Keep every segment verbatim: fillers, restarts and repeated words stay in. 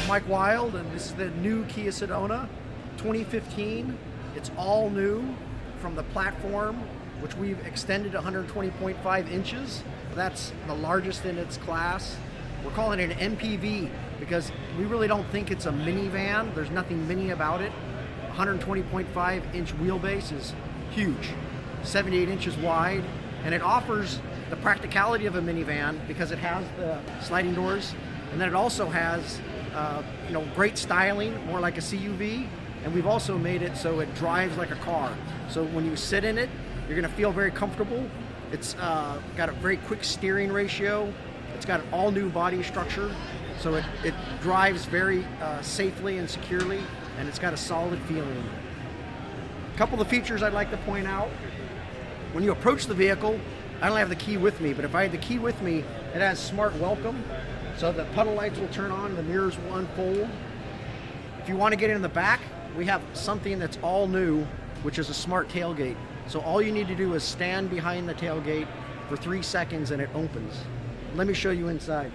Mike Wild, and this is the new Kia Sedona twenty fifteen. It's all new from the platform, which we've extended one hundred twenty point five inches. That's the largest in its class. We're calling it an M P V because we really don't think it's a minivan. There's nothing mini about it. one hundred twenty point five inch wheelbase is huge, seventy-eight inches wide, and it offers the practicality of a minivan because it has the sliding doors, and then it also has uh, you know, great styling, more like a C U V, and we've also made it so it drives like a car. So when you sit in it, you're going to feel very comfortable. It's uh, got a very quick steering ratio. It's got an all new body structure, so it, it drives very uh, safely and securely, and it's got a solid feeling. A couple of features I'd like to point out. When you approach the vehicle, I don't have the key with me, but if I had the key with me, it has smart welcome, so the puddle lights will turn on, the mirrors will unfold. If you want to get in the back, we have something that's all new, which is a smart tailgate. So all you need to do is stand behind the tailgate for three seconds and it opens. Let me show you inside.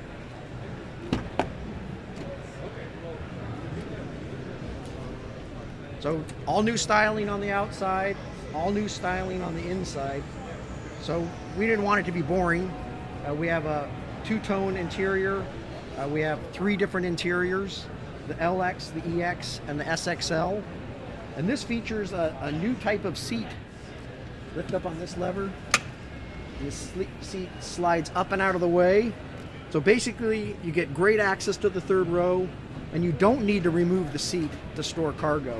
So all new styling on the outside, all new styling on the inside. So we didn't want it to be boring. Uh, we have a two-tone interior. Uh, we have three different interiors, the L X, the E X, and the S X L. And this features a, a new type of seat. Lift up on this lever. This seat slides up and out of the way. So basically, you get great access to the third row, and you don't need to remove the seat to store cargo.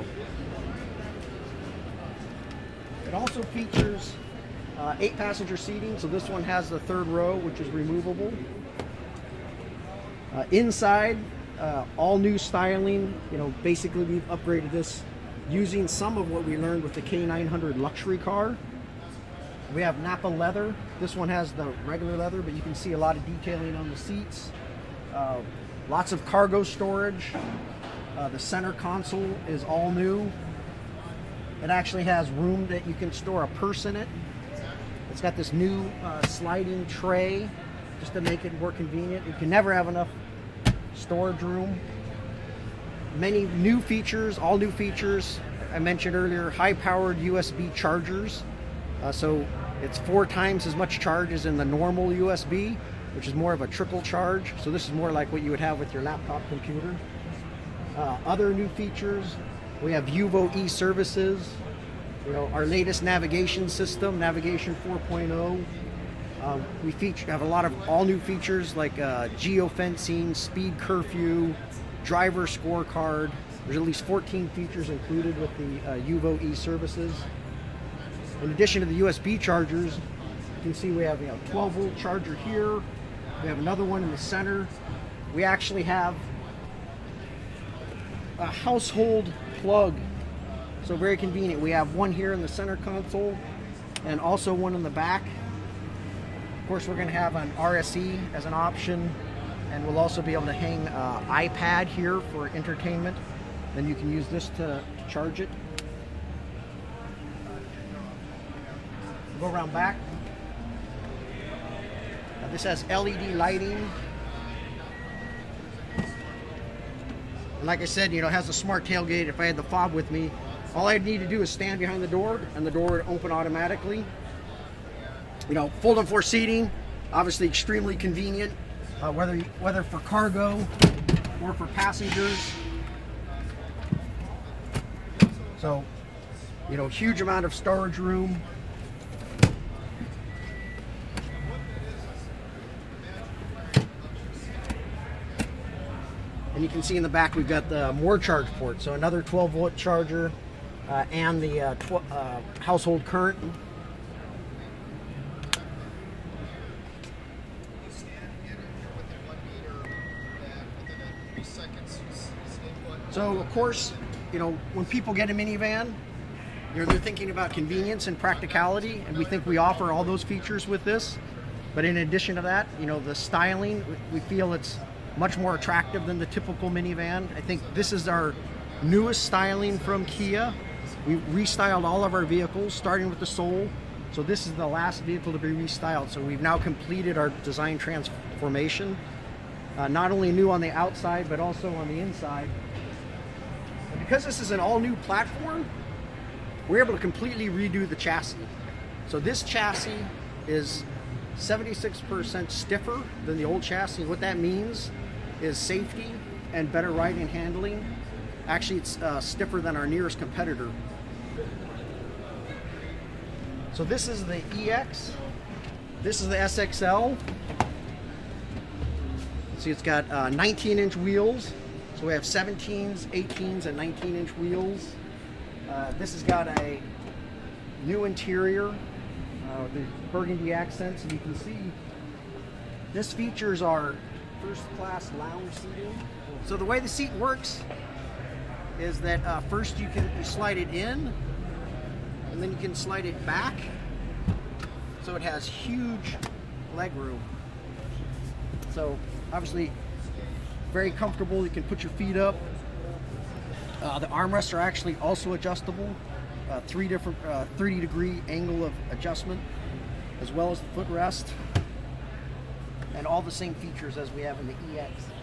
It also features uh, eight passenger seating, so this one has the third row, which is removable. Uh, inside, uh, all new styling. You know, basically we've upgraded this using some of what we learned with the K nine hundred luxury car. We have Napa leather. This one has the regular leather, but you can see a lot of detailing on the seats. Uh, lots of cargo storage. Uh, the center console is all new. It actually has room that you can store a purse in it. It's got this new uh, sliding tray just to make it more convenient. You can never have enough storage room. Many new features, all new features. I mentioned earlier, high-powered U S B chargers. Uh, so it's four times as much charge as in the normal U S B, which is more of a trickle charge. So this is more like what you would have with your laptop computer. Uh, other new features, we have Yuvo e-services. You know, our latest navigation system, Navigation four point oh. Uh, we feature, have a lot of all new features like uh, geofencing, speed curfew, driver scorecard. There's at least fourteen features included with the uh, Yuvo e-services. In addition to the U S B chargers, you can see we have a you know, twelve volt charger here. We have another one in the center. We actually have a household plug, so very convenient. We have one here in the center console and also one in the back. Of course, we're going to have an R S E as an option, and we'll also be able to hang an uh, iPad here for entertainment. Then you can use this to, to charge it. Go around back. Uh, this has L E D lighting. And like I said, you know, it has a smart tailgate. If I had the fob with me, all I'd need to do is stand behind the door and the door would open automatically. You know, fold-up floor seating, obviously extremely convenient, uh, whether, whether for cargo or for passengers. So, you know, huge amount of storage room. And you can see in the back we've got the more charge port, so another twelve volt charger uh, and the uh, uh, household current. So of course, you know, when people get a minivan, you know, they're thinking about convenience and practicality, and we think we offer all those features with this. But in addition to that, you know, the styling, we feel it's much more attractive than the typical minivan. I think this is our newest styling from Kia. We restyled all of our vehicles, starting with the Soul. So this is the last vehicle to be restyled. So we've now completed our design transformation. Uh, not only new on the outside, but also on the inside. And because this is an all-new platform, we're able to completely redo the chassis. So this chassis is seventy-six percent stiffer than the old chassis. What that means is safety and better riding and handling. Actually, it's uh, stiffer than our nearest competitor. So this is the E X. This is the S X L. See, it's got uh, nineteen inch wheels. So we have seventeens, eighteens, and nineteen inch wheels. Uh, this has got a new interior, uh, the burgundy accents, and you can see this features our first class lounge seating. So the way the seat works is that uh, first you can you slide it in, and then you can slide it back. So it has huge leg room. So obviously very comfortable. You can put your feet up. Uh, the armrests are actually also adjustable. Uh, three different uh, thirty degree angle of adjustment, as well as the footrest, and all the same features as we have in the E X.